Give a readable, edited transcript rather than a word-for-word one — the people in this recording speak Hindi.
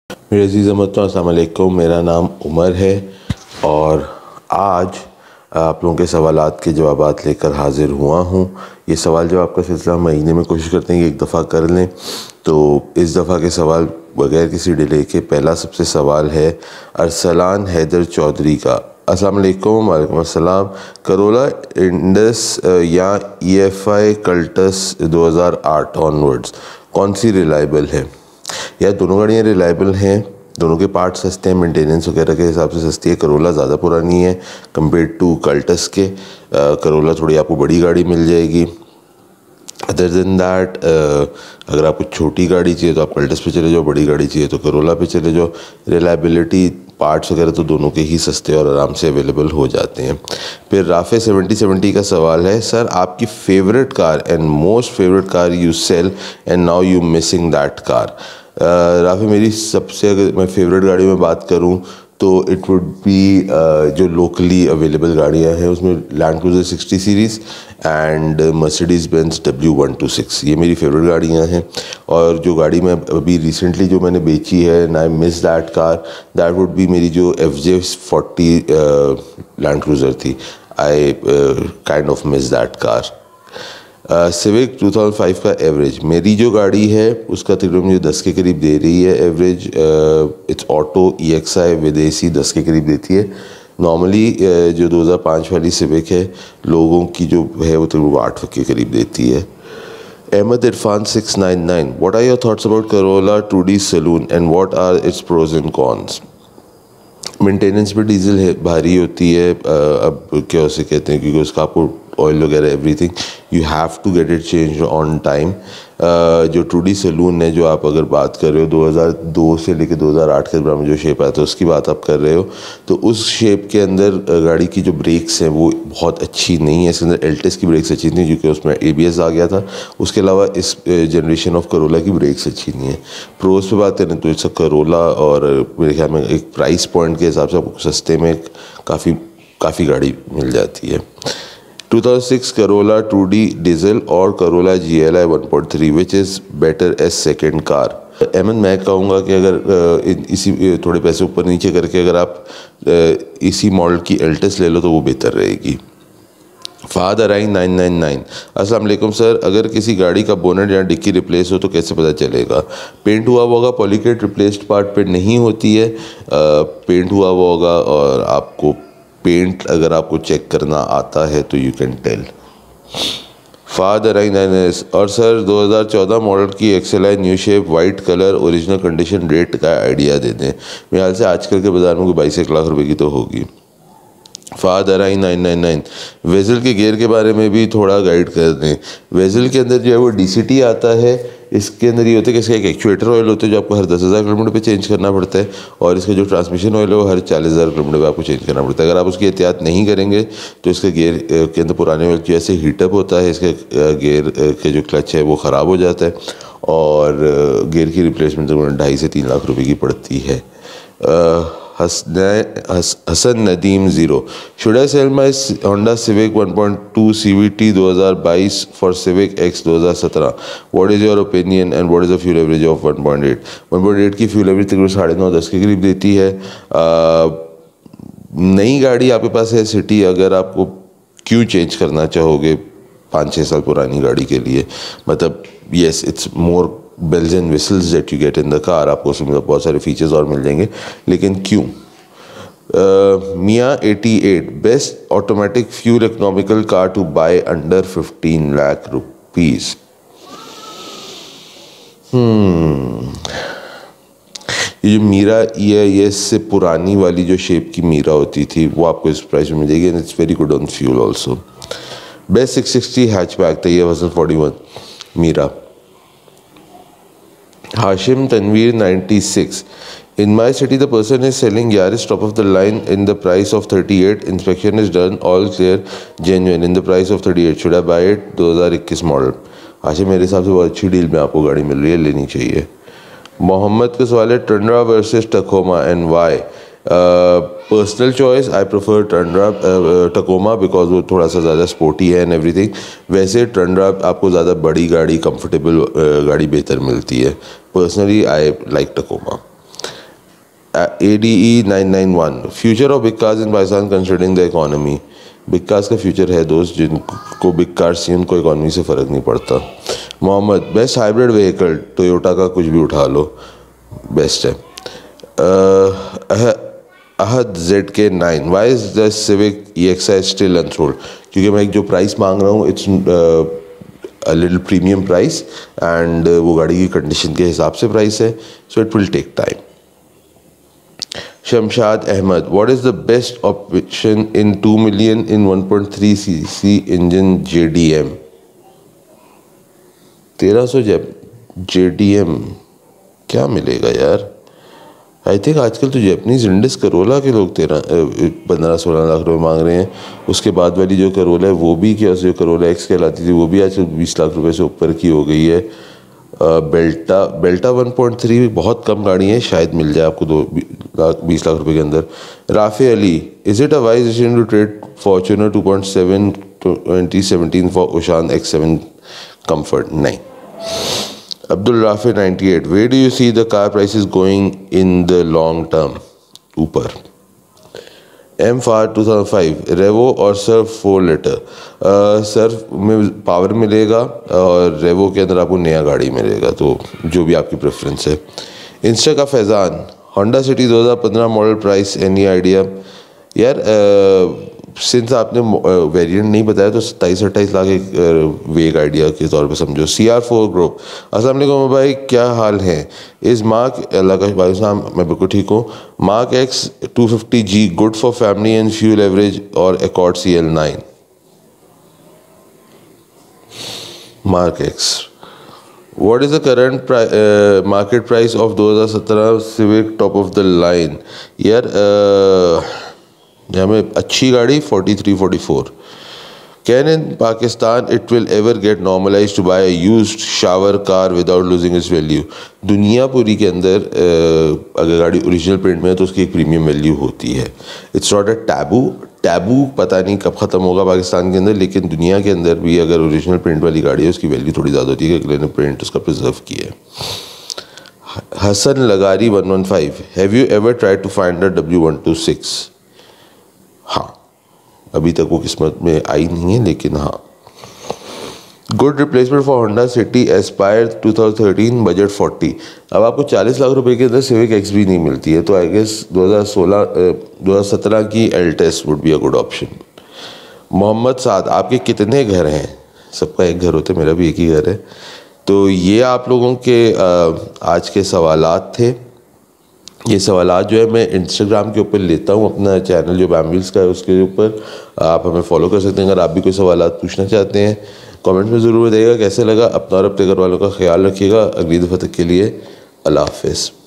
मेरे अज़ीज़ अहमद, अस्सलाम वालेकुम। मेरा नाम उमर है और आज आप लोगों के सवालात के जवाबात लेकर हाज़िर हुआ हूँ। ये सवाल जवाब का सिलसिला महीने में कोशिश करते हैं कि एक दफ़ा कर लें। तो इस दफ़ा के सवाल बगैर किसी डिले के पहला सबसे सवाल है अरसलान हैदर चौधरी का। अस्सलाम वालेकुम। वालेकुम अस्सलाम। करोला इंडस या EFI कल्टस 2008 ऑनवर्ड्स कौन सी रिलायबल है? या दोनों गाड़ियाँ रिलायबल हैं, दोनों के पार्ट सस्ते हैं, मेंटेनेंस वगैरह के हिसाब से सस्ती है। करोला ज़्यादा पुरानी है कंपेयर टू कल्टस के। करोला थोड़ी आपको बड़ी गाड़ी मिल जाएगी। अदर देन दैट अगर आपको छोटी गाड़ी चाहिए तो आप कल्टस पे चले जाओ, बड़ी गाड़ी चाहिए तो करोला पे चले जाओ। रिलायबिलिटी, पार्ट्स वगैरह तो दोनों के ही सस्ते और आराम से अवेलेबल हो जाते हैं। फिर राफे 7070 का सवाल है, सर आपकी favourite car and most favourite car you sell and now you missing that car. Rafay मेरी सबसे, अगर मैं फेवरेट गाड़ी में बात करूं तो इट वुड बी जो लोकली अवेलेबल गाड़ियां हैं उसमें Land Cruiser 60 series and Mercedes Benz W126, ये मेरी फेवरेट गाड़ियां हैं। और जो गाड़ी मैं अभी रिसेंटली जो मैंने बेची है and I miss that car, that would be मेरी जो FJ40 लैंड क्रूज़र थी। I kind of miss that car. Civic 2005 का एवरेज, मेरी जो गाड़ी है उसका तकरीबन मुझे 10 के करीब दे रही है average. It's auto EXI with AC 10 के करीब देती है। नॉर्मली जो 2005 वाली सिविक है लोगों की जो है वो तकरीबन 8 के करीब देती है। Ahmad Irfan 699, what are your thoughts about Corolla 2D saloon and what are its pros and cons? Maintenance पे डीजल है, भारी होती है। अब क्या उसे कहते हैं, क्योंकि उसका आपको ऑयल वगैरह everything you have to get it change on time. जो 2D सलून है, जो आप अगर बात कर रहे हो 2002 से लेकर 2008 के दौरान में जो शेप आया था उसकी बात आप कर रहे हो, तो उस शेप के अंदर गाड़ी की जो ब्रेक्स हैं वो बहुत अच्छी नहीं है। इसके अंदर एल्टिस की ब्रेक्स अच्छी थी क्योंकि उसमें ABS आ गया था। उसके अलावा इस जनरेशन ऑफ करोला की ब्रेक्स अच्छी नहीं है। प्रोज पे बात करें तो इसका करोला और मेरे ख्याल में एक प्राइस पॉइंट के हिसाब से आपको सस्ते में काफ़ी गाड़ी मिल जाती है। 2006 करोला 2D डीजल और Corolla GLI 1.3 which is better as second car? Ahmad, मैं कहूँगा कि अगर इसी थोड़े पैसे ऊपर नीचे करके अगर आप इसी मॉडल की एल्टिस ले लो तो वो बेहतर रहेगी। फ़ाद अराइन 999, अस्सलाम वालेकुम सर, अगर किसी गाड़ी का बोनट या डिक्की रिप्लेस हो तो कैसे पता चलेगा? पेंट हुआ होगा, पॉलीकेट रिप्लेस्ड पार्ट पे नहीं होती है, पेंट हुआ होगा और आपको पेंट अगर आपको चेक करना आता है तो यू कैन टेल। फादर और सर 2014 मॉडल की XLI new shape white colour original condition rate का आइडिया दे दें। मेरे ख्याल से आजकल के बाज़ार में कोई 22 लाख रुपए की तो होगी। फादर 999, वेज़ल के गियर के बारे में भी थोड़ा गाइड कर दें। वेज़ल के अंदर जो है वो DCT आता है। इसके अंदर ये होता है कि इसका एक एक्चुएटर ऑयल होता है जो आपको हर 10,000 किलोमीटर पे चेंज करना पड़ता है, और इसका जो ट्रांसमिशन ऑयल है वो हर 40,000 किलोमीटर पे आपको चेंज करना पड़ता है। अगर आप उसकी एहतियात नहीं करेंगे तो इसके गियर के अंदर पुराने ऑयल जैसे हीटअप होता है, इसके गियर के जो क्लच है वो ख़राब हो जाता है और गियर की रिप्लेसमेंट 2.5 से 3 लाख रुपये की पड़ती है। Hasan Nadeem 0, should I sell my Honda Civic 1.2 CVT 2022 for Civic X 2017? What is your opinion and what is the fuel average of 1.8 की फ्यूल एवरेज तकरीबन 9.5-10 के करीब देती है। नई गाड़ी आपके पास है सिटी, अगर आपको क्यों चेंज करना चाहोगे 5-6 साल पुरानी गाड़ी के लिए? मतलब yes, it's more bells and whistles that you get in the car, आपको उसमें बहुत सारे फीचर्स और मिल जाएंगे, लेकिन क्यों? Mian 88, best automatic fuel economical car to buy under 15 lakh rupees. ये जो मीरा EIS से पुरानी वाली जो शेप की मीरा होती थी वो आपको इस प्राइस में मिल जाएगी and it's very good on fuel also. Best 660 hatchback था, ये 41 Mira. Hashim Tanveer 96, in my city the person is selling Yaris top of the line in the price of 38, inspection is done, all clear, genuine, in the price of 38, should I buy it? 2021 मॉडल। हाशिम, मेरे हिसाब से बहुत अच्छी डील में आपको गाड़ी मिल रही है, लेनी चाहिए। मोहम्मद का सवाल है Tundra versus Tacoma and why? Personal choice, I prefer Tundra Tacoma because वो थोड़ा सा ज़्यादा स्पोर्टी है एंड एवरीथिंग। वैसे टंड्रा आपको ज़्यादा बड़ी गाड़ी, कंफर्टेबल गाड़ी बेहतर मिलती है। Personally I like Tacoma. ADE 991 future of big cars in Pakistan considering the economy. Big cars का फ्यूचर है दोस्त, जिनको बिग कार्स चाहिए उनको इकॉनमी से फ़र्क नहीं पड़ता। Muhammad best hybrid vehicle Toyota का कुछ भी उठा लो, बेस्ट है। Ahad ZK9 why is the Civic EXI still unsold? क्योंकि मैं जो प्राइस मांग रहा हूँ it's a little premium price and वो गाड़ी की कंडीशन के हिसाब से प्राइस है, so it will take time. Shamshad Ahmad what is the best option in 2 million in 1.3 cc engine JDM? 1300 JDM क्या मिलेगा यार? आई थिंक आजकल तो जैपनीज़ इंडस करोला के लोग 15-16 लाख रुपए मांग रहे हैं। उसके बाद वाली जो करोला है वो भी, क्या जो करोला एक्स कहलाती थी वो भी आजकल 20 लाख रुपए से ऊपर की हो गई है। बेल्टा 1.3 बहुत कम गाड़ी है, शायद मिल जाए आपको 20 लाख रुपए के अंदर। Rafay Ali is it a wise decision to trade Fortuner 2.7 2017 for Oshan X7 comfort? नहीं। Abdul Rafi 98 where do you see the car prices going in the long term? ऊपर। M-Far 2005 रेवो और सर्फ 4 लीटर। सर्फ में पावर मिलेगा और रेवो के अंदर आपको नया गाड़ी मिलेगा, तो जो भी आपकी प्रेफरेंस है। इंस्टा का Faizan Honda City 2015 model price any idea? यार सिंस आपने वेरिएंट नहीं बताया तो 27-28 लाख एक वेग आइडिया के तौर पे समझो। CR4 ग्रुप अस्सलाम वालेकुम भाई, क्या हाल है? इस मार्क अल्लाह का भाई साहब मैं बिल्कुल ठीक हूँ। Mark X 250G good for family and fuel average और Accord CL9? Mark X what is the current market price of 2017 Civic top of the line? यार जहाँ में अच्छी गाड़ी 43-44। Can in Pakistan it will ever get normalise to buy used shower car without losing its value? दुनिया पूरी के अंदर अगर गाड़ी ओरिजिनल पेंट में है तो उसकी एक प्रीमियम वैल्यू होती है। इट्स नॉट अ टैबू पता नहीं कब ख़त्म होगा पाकिस्तान के अंदर, लेकिन दुनिया के अंदर भी अगर ओरिजिनल पेंट वाली गाड़ी है उसकी वैल्यू थोड़ी ज़्यादा होती है कि अगले ने पेंट उसका प्रिजर्व किया है। हसन लगारी 115 have you ever tried to find the W126? हाँ, अभी तक वो किस्मत में आई नहीं है, लेकिन हाँ। Good replacement for Honda City Aspire 2013 budget 40। अब आपको 40 लाख रुपए के अंदर सिविक एक्स भी नहीं मिलती है, तो आई गेस 2017 की Altis would be a good option. Muhammad Saad आपके कितने घर हैं? सबका एक घर होता है, मेरा भी एक ही घर है। तो ये आप लोगों के आज के सवालात थे। ये सवालात जो है मैं इंस्टाग्राम के ऊपर लेता हूँ, अपना चैनल जो बैमविल्स का है उसके ऊपर आप हमें फॉलो कर सकते हैं। अगर आप भी कोई सवालात पूछना चाहते हैं कमेंट में ज़रूर बताइएगा कैसे लगा। अपना और अपने घर वालों का ख्याल रखिएगा। अगली दफ़ा तक के लिए अल्लाह हाफ़िज़।